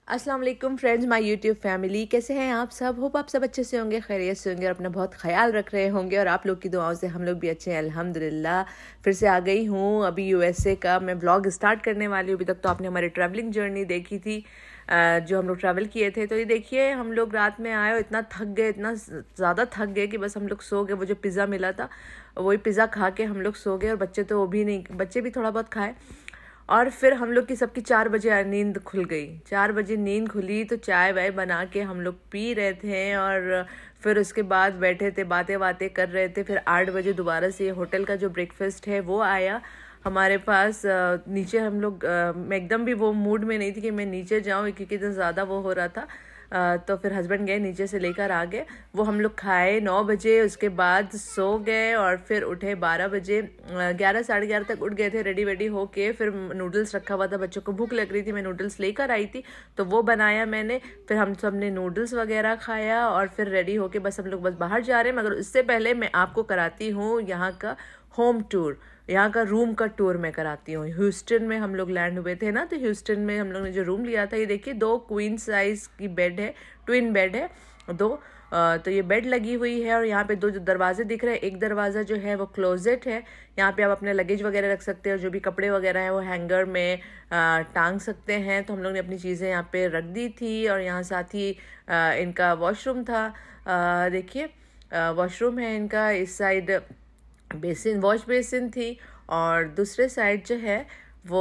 अस्सलाम वालेकुम friends, my YouTube family. कैसे हैं आप सब? होप आप सब अच्छे से होंगे, खैरियत से होंगे और अपना बहुत ख्याल रख रहे होंगे। और आप लोग की दुआओं से हम लोग भी अच्छे हैं अल्हम्दुलिल्लाह। फिर से आ गई हूँ अभी यूएसए का मैं व्लॉग स्टार्ट करने वाली हूँ। अभी तक तो आपने हमारी ट्रैवलिंग जर्नी देखी थी, जो हम लोग ट्रैवल किए थे। तो ये देखिए, हम लोग रात में आए और इतना थक गए, इतना ज़्यादा थक गए कि बस हम लोग सो गए। वो जो पिज़्ज़ा मिला था वही पिज़्ज़ा खा के हम लोग सो गए, और बच्चे तो वो भी नहीं, बच्चे भी थोड़ा बहुत खाए। और फिर हम लोग की सबकी 4 बजे नींद खुल गई। 4 बजे नींद खुली तो चाय वाय बना के हम लोग पी रहे थे, और फिर उसके बाद बैठे थे, बातें बातें कर रहे थे। फिर 8 बजे दोबारा से होटल का जो ब्रेकफास्ट है वो आया हमारे पास। नीचे हम लोग, मैं एकदम भी वो मूड में नहीं थी कि मैं नीचे जाऊँ, क्योंकि इतना ज़्यादा वो हो रहा था। तो फिर हस्बैंड गए नीचे से लेकर आ गए, वो हम लोग खाए 9 बजे। उसके बाद सो गए और फिर उठे 12 बजे, 11 साढ़े 11 तक उठ गए थे रेडी वेडी होके। फिर नूडल्स रखा हुआ था, बच्चों को भूख लग रही थी, मैं नूडल्स लेकर आई थी तो वो बनाया मैंने। फिर हम सब ने नूडल्स वगैरह खाया और फिर रेडी होके बस हम लोग बस बाहर जा रहे हैं। मगर उससे पहले मैं आपको कराती हूँ यहाँ का होम टूर, यहाँ का रूम का टूर मैं कराती हूँ। ह्यूस्टन में हम लोग लैंड हुए थे ना, तो ह्यूस्टन में हम लोग ने जो रूम लिया था, ये देखिए 2 क्वीन साइज की बेड है, ट्विन बेड है 2। तो ये बेड लगी हुई है, और यहाँ पे 2 जो दरवाजे दिख रहे हैं, एक दरवाज़ा जो है वो क्लोजेट है। यहाँ पे आप अपने लगेज वगैरह रख सकते हो, जो भी कपड़े वगैरह हैं वो हैंगर में टांग सकते हैं। तो हम लोग ने अपनी चीज़ें यहाँ पे रख दी थी, और यहाँ साथ ही इनका वॉशरूम था। देखिए वॉशरूम है इनका, इस साइड बेसिन, वॉश बेसिन थी, और दूसरे साइड जो है वो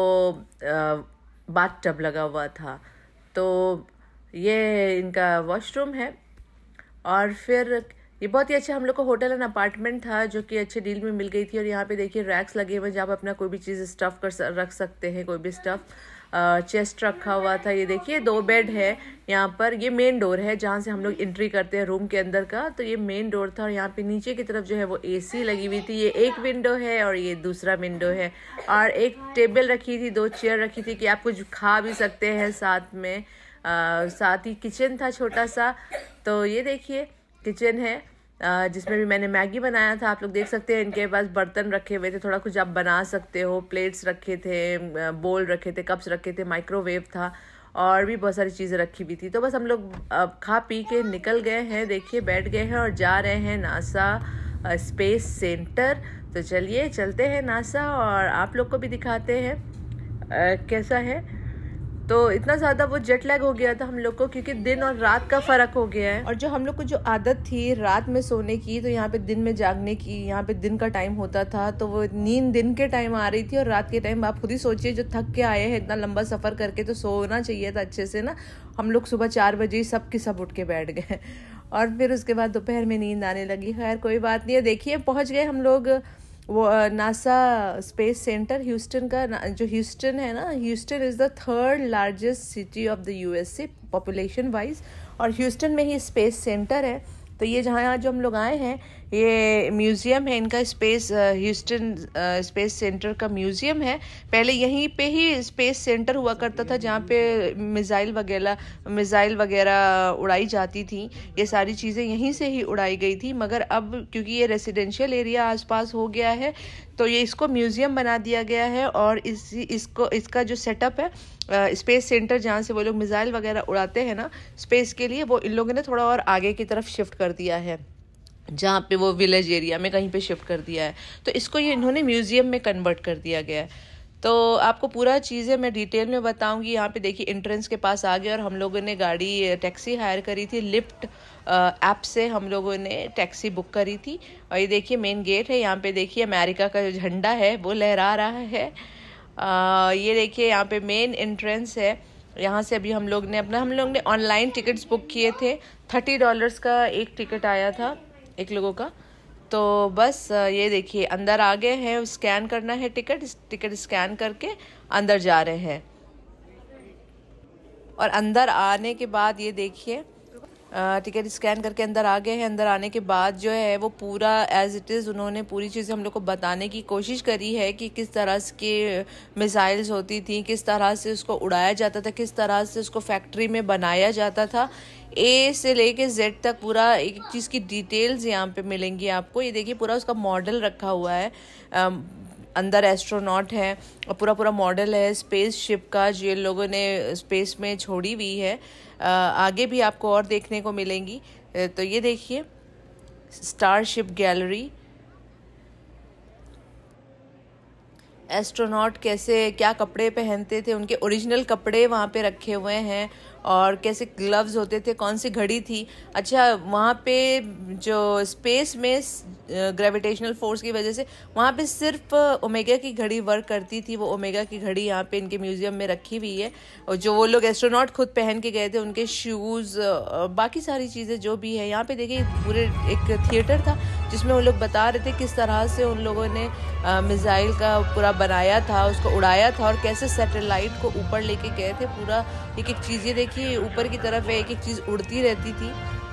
बाथ टब लगा हुआ था। तो ये इनका वॉशरूम है। और फिर ये बहुत ही अच्छा हम लोग को होटल एंड अपार्टमेंट था, जो कि अच्छे डील में मिल गई थी। और यहाँ पे देखिए रैक्स लगे हुए, जहाँ आप अपना कोई भी चीज़ स्टफ़ रख सकते हैं, कोई भी स्टफ़। चेस्ट रखा हुआ था। ये देखिए 2 बेड है यहाँ पर। ये मेन डोर है जहाँ से हम लोग एंट्री करते हैं रूम के अंदर का, तो ये मेन डोर था। और यहाँ पे नीचे की तरफ जो है वो एसी लगी हुई थी। ये एक विंडो है और ये दूसरा विंडो है, और एक टेबल रखी थी, 2 चेयर रखी थी कि आप कुछ खा भी सकते हैं साथ में। साथ ही किचन था छोटा सा। तो ये देखिए किचन है, जिसमें भी मैंने मैगी बनाया था। आप लोग देख सकते हैं इनके पास बर्तन रखे हुए थे, थोड़ा कुछ आप बना सकते हो। प्लेट्स रखे थे, बोल रखे थे, कप्स रखे थे, माइक्रोवेव था, और भी बहुत सारी चीज़ें रखी हुई थी। तो बस हम लोग खा पी के निकल गए हैं, देखिए बैठ गए हैं और जा रहे हैं नासा स्पेस सेंटर। तो चलिए चलते हैं नासा, और आप लोग को भी दिखाते हैं कैसा है। तो इतना ज़्यादा वो जेट लैग हो गया था हम लोग को, क्योंकि दिन और रात का फ़र्क हो गया है। और जो हम लोग को जो आदत थी रात में सोने की, तो यहाँ पे दिन में जागने की, यहाँ पे दिन का टाइम होता था, तो वो नींद दिन के टाइम आ रही थी। और रात के टाइम आप खुद ही सोचिए, जो थक के आए हैं इतना लंबा सफ़र करके, तो सोना चाहिए था अच्छे से ना। हम लोग सुबह 4 बजे सब की सब उठ के बैठ गए, और फिर उसके बाद दोपहर में नींद आने लगी। खैर कोई बात नहीं है। देखिए पहुँच गए हम लोग वो नासा स्पेस सेंटर ह्यूस्टन का। जो ह्यूस्टन है ना, Houston is the 3rd largest city of the USA population wise, और ह्यूस्टन में ही स्पेस सेंटर है। तो ये जहाँ जो हम लोग आए हैं, ये म्यूज़ियम है इनका, स्पेस ह्यूस्टन स्पेस सेंटर का म्यूज़ियम है। पहले यहीं पे ही स्पेस सेंटर हुआ करता था, जहाँ पे मिसाइल वगैरह उड़ाई जाती थी। ये सारी चीज़ें यहीं से ही उड़ाई गई थी। मगर अब क्योंकि ये रेसिडेंशियल एरिया आसपास हो गया है, तो ये इसको म्यूज़ियम बना दिया गया है। और इसका जो सेटअप है, स्पेस सेंटर जहाँ से वो लोग मिसाइल वगैरह उड़ाते हैं ना स्पेस के लिए, वो इन लोगों ने थोड़ा और आगे की तरफ शिफ्ट कर दिया है, जहाँ पे वो विलेज एरिया में कहीं पे शिफ्ट कर दिया है। तो इसको ये इन्होंने म्यूज़ियम में कन्वर्ट कर दिया गया है। तो आपको पूरा चीज़ें मैं डिटेल में बताऊंगी। यहाँ पे देखिए एंट्रेंस के पास आ गए, और हम लोगों ने गाड़ी टैक्सी हायर करी थी, लिफ्ट ऐप से हम लोगों ने टैक्सी बुक करी थी। और ये देखिए मेन गेट है। यहाँ पे देखिए अमेरिका का जो झंडा है वो लहरा रहा है। ये देखिए यहाँ पे मेन एंट्रेंस है। यहाँ से अभी हम लोग ने ऑनलाइन टिकट्स बुक किए थे। $30 का एक टिकट आया था एक लोगों का। तो बस ये देखिए अंदर आ गए हैं, स्कैन करना है टिकट स्कैन करके अंदर जा रहे हैं। और अंदर आने के बाद ये देखिए टिकट स्कैन करके अंदर आ गए हैं। अंदर आने के बाद जो है वो पूरा एज इट इज़ उन्होंने पूरी चीज़ें हम लोग को बताने की कोशिश करी है कि किस तरह की मिसाइल्स होती थी, किस तरह से उसको उड़ाया जाता था, किस तरह से उसको फैक्ट्री में बनाया जाता था। ए से लेके जेड तक पूरा एक चीज़ की डिटेल्स यहाँ पे मिलेंगी आपको। ये देखिए पूरा उसका मॉडल रखा हुआ है। अंदर एस्ट्रोनॉट हैं और पूरा पूरा मॉडल है स्पेस शिप का जो इन लोगों ने स्पेस में छोड़ी हुई है। आगे भी आपको और देखने को मिलेंगी। तो ये देखिए स्टारशिप गैलरी, एस्ट्रोनॉट कैसे क्या कपड़े पहनते थे, उनके ओरिजिनल कपड़े वहाँ पे रखे हुए हैं और कैसे ग्लव्स होते थे, कौन सी घड़ी थी। अच्छा, वहाँ पे जो स्पेस में ग्रेविटेशनल फोर्स की वजह से वहाँ पे सिर्फ ओमेगा की घड़ी वर्क करती थी। वो ओमेगा की घड़ी यहाँ पे इनके म्यूजियम में रखी हुई है और जो वो लोग एस्ट्रोनॉट खुद पहन के गए थे उनके शूज़, बाकी सारी चीज़ें जो भी है। यहाँ पे देखिए पूरे एक थिएटर था जिसमें वो लोग बता रहे थे किस तरह से उन लोगों ने मिसाइल का पूरा बनाया था, उसको उड़ाया था और कैसे सैटेलाइट को ऊपर लेके गए थे। पूरा एक एक चीज़, ये देखिए ऊपर की तरफ एक एक चीज़ उड़ती रहती थी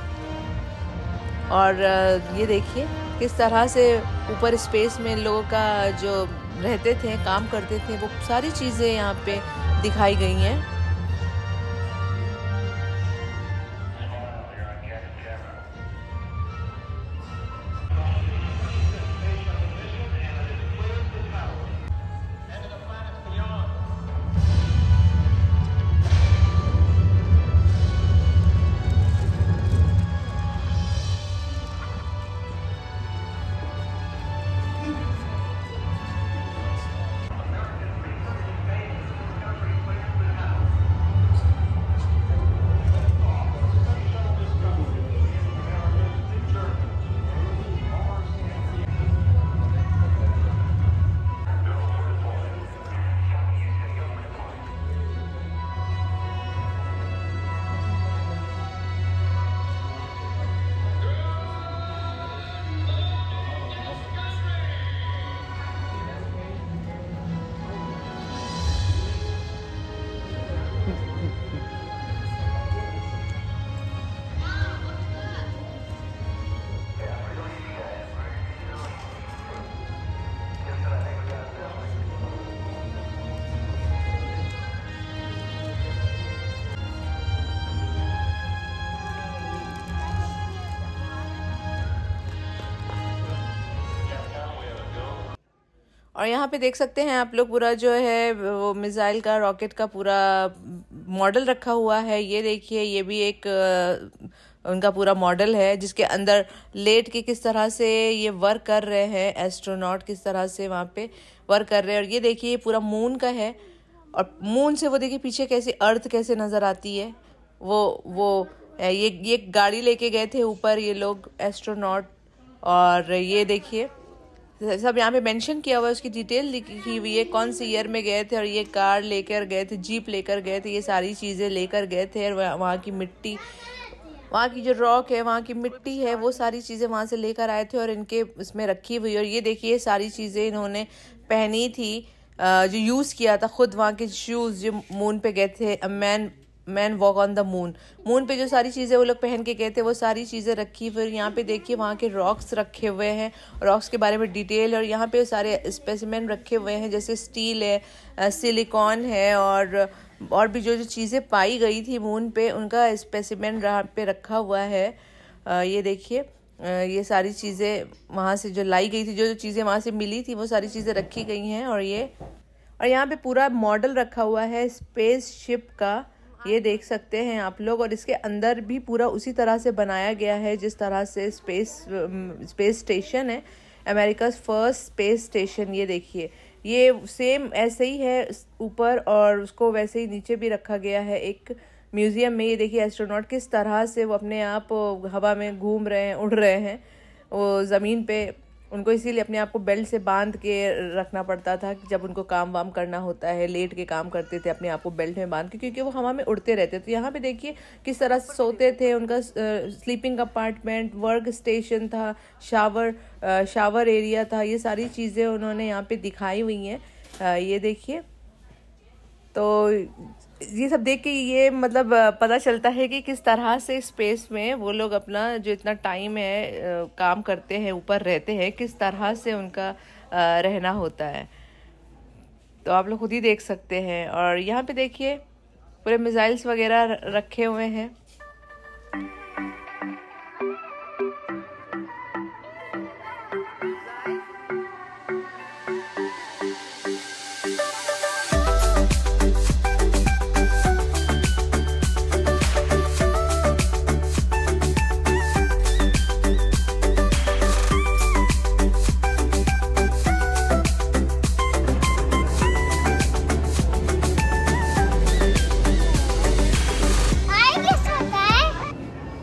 और ये देखिए किस तरह से ऊपर स्पेस में इन लोगों का जो रहते थे, काम करते थे, वो सारी चीज़ें यहाँ पे दिखाई गई हैं। और यहाँ पे देख सकते हैं आप लोग पूरा जो है वो मिसाइल का, रॉकेट का पूरा मॉडल रखा हुआ है। ये देखिए ये भी एक उनका पूरा मॉडल है जिसके अंदर लेट के किस तरह से ये वर्क कर रहे हैं, एस्ट्रोनॉट किस तरह से वहाँ पे वर्क कर रहे हैं। और ये देखिए ये पूरा मून का है और मून से वो देखिए पीछे कैसे अर्थ कैसे नज़र आती है। वो ये गाड़ी लेके गए थे ऊपर ये लोग एस्ट्रोनॉट। और ये देखिए सब यहाँ पे मेंशन किया हुआ है, उसकी डिटेल लिखी हुई है, कौन से ईयर में गए थे और ये कार लेकर गए थे, जीप लेकर गए थे, ये सारी चीज़ें लेकर गए थे। और वहाँ की मिट्टी, वहाँ की जो रॉक है, वहाँ की मिट्टी है, वो सारी चीज़ें वहाँ से लेकर आए थे और इनके इसमें रखी हुई। और ये देखिए सारी चीज़ें इन्होंने पहनी थी, जो यूज़ किया था खुद, वहाँ के शूज़ जो मून पे गए थे, man walk on the moon पे जो सारी चीज़ें वो लोग पहन के गए थे वो सारी चीज़ें रखी। फिर यहाँ पे देखिए वहाँ के रॉक्स रखे हुए हैं, रॉक्स के बारे में डिटेल। और यहाँ पे सारे स्पेसिमेन रखे हुए हैं जैसे स्टील है, सिलिकॉन है और भी जो जो चीज़ें पाई गई थी मून पे उनका स्पेसिमेन यहाँ पे रखा हुआ है। ये देखिए ये सारी चीज़ें वहाँ से जो लाई गई थी, जो जो चीज़ें वहाँ से मिली थी वो सारी चीज़ें रखी गई हैं। और यहाँ पे पूरा मॉडल रखा हुआ है स्पेस शिप का, ये देख सकते हैं आप लोग। और इसके अंदर भी पूरा उसी तरह से बनाया गया है जिस तरह से स्पेस स्टेशन है, अमेरिकाज़ फर्स्ट स्पेस स्टेशन। ये देखिए ये सेम ऐसे ही है ऊपर और उसको वैसे ही नीचे भी रखा गया है एक म्यूज़ियम में। ये देखिए एस्ट्रोनॉट किस तरह से वो अपने आप हवा में घूम रहे हैं, उड़ रहे हैं वो ज़मीन पे। उनको इसीलिए अपने आप को बेल्ट से बांध के रखना पड़ता था कि जब उनको काम वाम करना होता है, लेट के काम करते थे अपने आप को बेल्ट में बांध के, क्योंकि वो हवा में उड़ते रहते थे। यहाँ पे देखिए किस तरह से सोते थे, उनका स्लीपिंग अपार्टमेंट, वर्क स्टेशन था, शावर एरिया था, ये सारी चीज़ें उन्होंने यहाँ पे दिखाई हुई हैं। ये देखिए तो ये सब देख के ये मतलब पता चलता है कि किस तरह से स्पेस में वो लोग अपना जो इतना टाइम है काम करते हैं, ऊपर रहते हैं, किस तरह से उनका रहना होता है। तो आप लोग खुद ही देख सकते हैं। और यहाँ पे देखिए पूरे मिसाइल्स वगैरह रखे हुए हैं।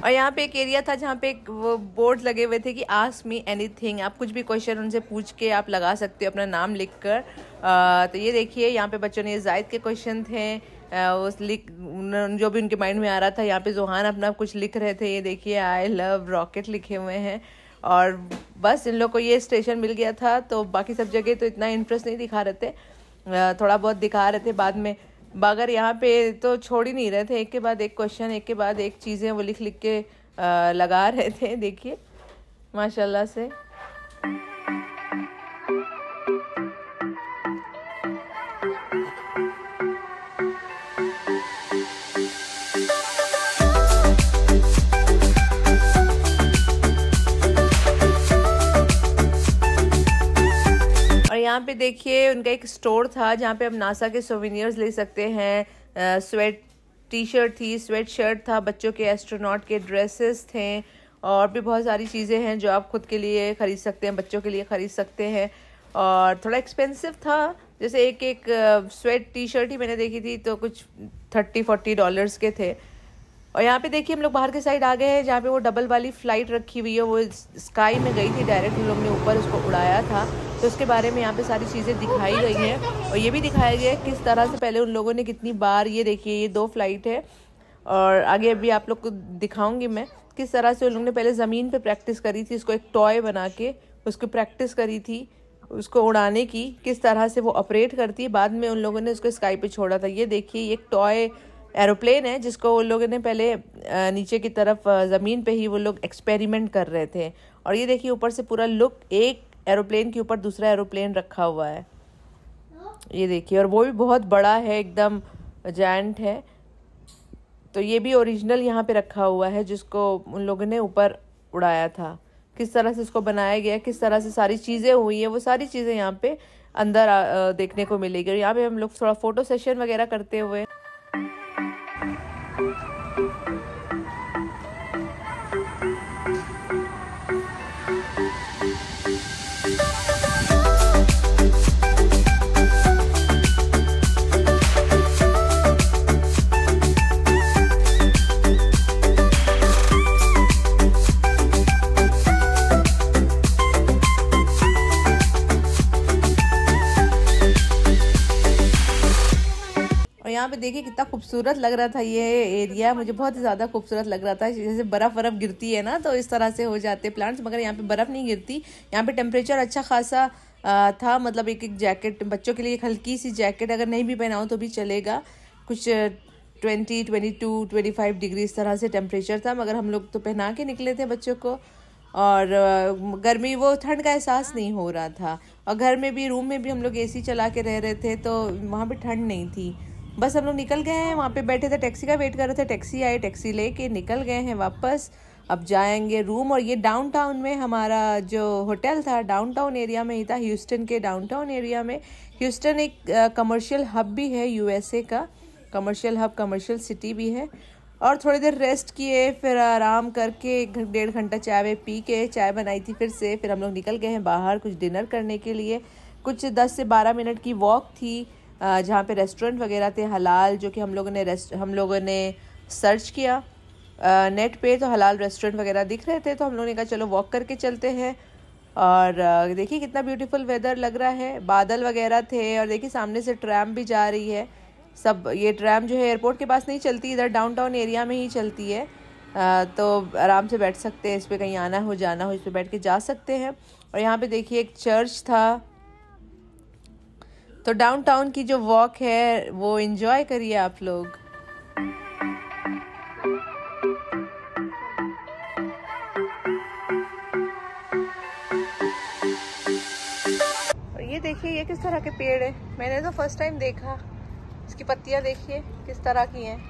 और यहाँ पे एक एरिया था जहाँ पे एक वो बोर्ड लगे हुए थे कि आस्क मी एनीथिंग, आप कुछ भी क्वेश्चन उनसे पूछ के आप लगा सकते हो अपना नाम लिख कर। तो ये देखिए यहाँ पे बच्चों ने जायद के क्वेश्चन थे, उस जो भी उनके माइंड में आ रहा था। यहाँ पे जोहान अपना कुछ लिख रहे थे, ये देखिए आई लव रॉकेट लिखे हुए हैं। और बस इन लोग को ये स्टेशन मिल गया था, तो बाकी सब जगह तो इतना इंटरेस्ट नहीं दिखा रहे थे, थोड़ा बहुत दिखा रहे थे बाद में, मगर यहाँ पे तो छोड़ ही नहीं रहे थे, एक के बाद एक क्वेश्चन, एक के बाद एक चीज़ें वो लिख लिख के लगा रहे थे। देखिए माशाल्लाह से। यहाँ पे देखिए उनका एक स्टोर था जहाँ पे हम नासा के सोवेनियर्स ले सकते हैं। स्वेट टी शर्ट थी, स्वेट शर्ट था, बच्चों के एस्ट्रोनॉट के ड्रेसेस थे, और भी बहुत सारी चीज़ें हैं जो आप खुद के लिए ख़रीद सकते हैं, बच्चों के लिए ख़रीद सकते हैं। और थोड़ा एक्सपेंसिव था, जैसे एक स्वेट टी शर्ट ही मैंने देखी थी तो कुछ $30-40 के थे। और यहाँ पे देखिए हम लोग बाहर के साइड आ गए हैं जहाँ पे वो डबल वाली फ़्लाइट रखी हुई है, वो स्काई में गई थी डायरेक्ट, हम लोग ने ऊपर उसको उड़ाया था, तो उसके बारे में यहाँ पे सारी चीज़ें दिखाई गई हैं। और ये भी दिखाया गया है किस तरह से पहले उन लोगों ने कितनी बार, ये देखिए ये 2 फ्लाइट है, और आगे अभी आप लोग को दिखाऊंगी मैं किस तरह से उन लोगों ने पहले ज़मीन पे प्रैक्टिस करी थी, उसको एक टॉय बना के उसको प्रैक्टिस करी थी उसको उड़ाने की, किस तरह से वो ऑपरेट करती है। बाद में उन लोगों ने उसको स्काई पे छोड़ा था। ये देखिए ये एक टॉय एरोप्लेन है जिसको उन लोगों ने पहले नीचे की तरफ ज़मीन पे ही वो लोग एक्सपेरिमेंट कर रहे थे। और ये देखिए ऊपर से पूरा लुक, एक एरोप्लेन के ऊपर दूसरा एरोप्लेन रखा हुआ है, ये देखिए, और वो भी बहुत बड़ा है, एकदम जायंट है। तो ये भी ओरिजिनल यहाँ पे रखा हुआ है जिसको उन लोगों ने ऊपर उड़ाया था। किस तरह से इसको बनाया गया, किस तरह से सारी चीज़ें हुई हैं, वो सारी चीज़ें यहाँ पे अंदर देखने को मिलेगी। और यहाँ पे हम लोग थोड़ा फ़ोटो सेशन वगैरह करते हुए यहाँ पे देखिए कितना खूबसूरत लग रहा था ये एरिया, मुझे बहुत ही ज़्यादा खूबसूरत लग रहा था। जैसे बर्फ़ गिरती है ना, तो इस तरह से हो जाते प्लांट्स, मगर यहाँ पे बर्फ़ नहीं गिरती। यहाँ पे टेम्परेचर अच्छा खासा था, मतलब एक जैकेट बच्चों के लिए, एक हल्की सी जैकेट अगर नहीं भी पहनाओ तो भी चलेगा, कुछ 20, 22, 25 डिग्री इस तरह से टेम्परेचर था, मगर हम लोग तो पहना के निकले थे बच्चों को। और गर्मी, वो ठंड का एहसास नहीं हो रहा था। और घर में भी, रूम में भी हम लोग AC चला के रह रहे थे, तो वहाँ पे ठंड नहीं थी। बस हम लोग निकल गए हैं, वहाँ पे बैठे थे, टैक्सी का वेट कर रहे थे, टैक्सी आई, टैक्सी लेके निकल गए हैं वापस। अब जाएंगे रूम। और ये डाउनटाउन में हमारा जो होटल था, डाउनटाउन एरिया में ही था, ह्यूस्टन के डाउनटाउन एरिया में। ह्यूस्टन एक कमर्शियल हब भी है, USA का कमर्शियल हब, कमर्शियल सिटी भी है। और थोड़ी देर रेस्ट किए, फिर आराम करके 1-1.5 घंटा चाय पी के, चाय बनाई थी फिर हम लोग निकल गए हैं बाहर कुछ डिनर करने के लिए। कुछ 10 से 12 मिनट की वॉक थी, जहाँ पे रेस्टोरेंट वगैरह थे हलाल, जो कि हम लोगों ने सर्च किया नेट पे, तो हलाल रेस्टोरेंट वगैरह दिख रहे थे, तो हम लोगों ने कहा चलो वॉक करके चलते हैं। और देखिए कितना ब्यूटीफुल वेदर लग रहा है, बादल वगैरह थे। और देखिए सामने से ट्रैम भी जा रही है। सब ये ट्रैम जो है एयरपोर्ट के पास नहीं चलती, इधर डाउनटाउन एरिया में ही चलती है, तो आराम से बैठ सकते हैं इस पर, कहीं आना हो जाना हो इस पर बैठ के जा सकते हैं। और यहाँ पे देखिए एक चर्च था। तो डाउनटाउन की जो वॉक है वो एंजॉय करिए आप लोग। और ये देखिए ये किस तरह के पेड़ है, मैंने तो फर्स्ट टाइम देखा। इसकी पत्तियां देखिए किस तरह की हैं।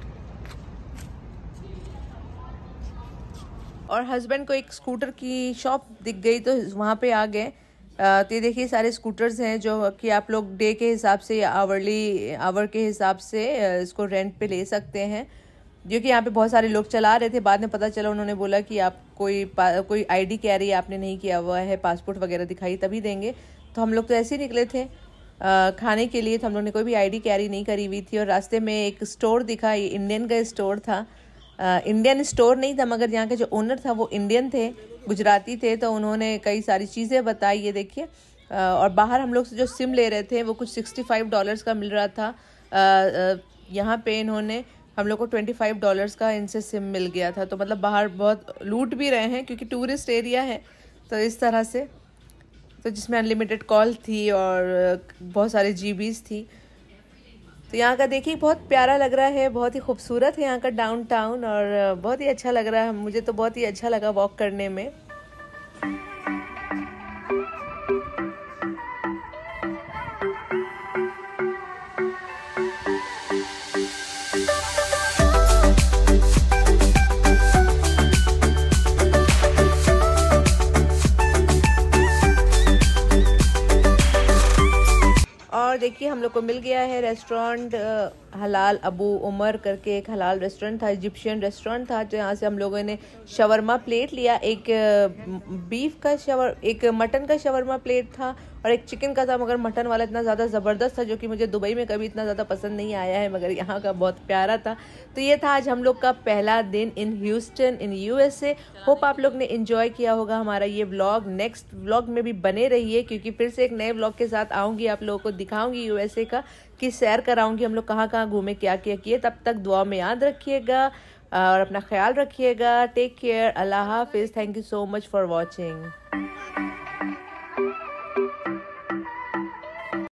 और हस्बैंड को एक स्कूटर की शॉप दिख गई, तो वहाँ पे आ गए। तो ये देखिए सारे स्कूटर्स हैं जो कि आप लोग डे के हिसाब से या आवर के हिसाब से इसको रेंट पे ले सकते हैं, जो कि यहाँ पे बहुत सारे लोग चला रहे थे। बाद में पता चला, उन्होंने बोला कि आप कोई ID कैरी आपने नहीं किया हुआ है, पासपोर्ट वगैरह दिखाई तभी देंगे। तो हम लोग तो ऐसे ही निकले थे खाने के लिए, तो हम लोग ने कोई भी ID कैरी नहीं करी हुई थी। और रास्ते में एक स्टोर दिखा, ये इंडियन का स्टोर था, इंडियन स्टोर नहीं था, मगर यहाँ के जो ओनर था वो इंडियन थे, गुजराती थे, तो उन्होंने कई सारी चीज़ें बताई। ये देखिए, और बाहर हम लोग से जो सिम ले रहे थे वो कुछ $65 का मिल रहा था। यहाँ पे इन्होंने हम लोग को $25 का इनसे सिम मिल गया था। तो मतलब बाहर बहुत लूट भी रहे हैं क्योंकि टूरिस्ट एरिया है, तो इस तरह से। तो जिसमें अनलिमिटेड कॉल थी और बहुत सारे जीबीज़ थी। तो यहाँ का देखिए बहुत प्यारा लग रहा है, बहुत ही खूबसूरत है यहाँ का डाउनटाउन, और बहुत ही अच्छा लग रहा है। मुझे तो बहुत ही अच्छा लगा वॉक करने में। और देखिए हम लोग को मिल गया है रेस्टोरेंट, हलाल अबू उमर करके एक हलाल रेस्टोरेंट था, इजिप्शियन रेस्टोरेंट था। तो यहाँ से हम लोगों ने शवरमा प्लेट लिया, एक एक मटन का शवरमा प्लेट था और एक चिकन का था, मगर मटन वाला इतना ज़्यादा ज़बरदस्त था जो कि मुझे दुबई में कभी इतना ज़्यादा पसंद नहीं आया है, मगर यहाँ का बहुत प्यारा था। तो ये था आज हम लोग का पहला दिन in Houston in USA। Hope आप लोग ने इन्जॉय किया होगा हमारा ये व्लॉग। नेक्स्ट व्लॉग में भी बने रहिए क्योंकि फिर से एक नए व्लॉग के साथ आऊँगी, आप लोगों को दिखाऊँगी USA का, कि सैर कराऊँगी हम लोग कहाँ कहाँ घूमे, क्या क्या किए। तब तक दुआ में याद रखिएगा और अपना ख्याल रखिएगा। टेक केयर, अल्लाह हाफिज़। Thank you so much for watching.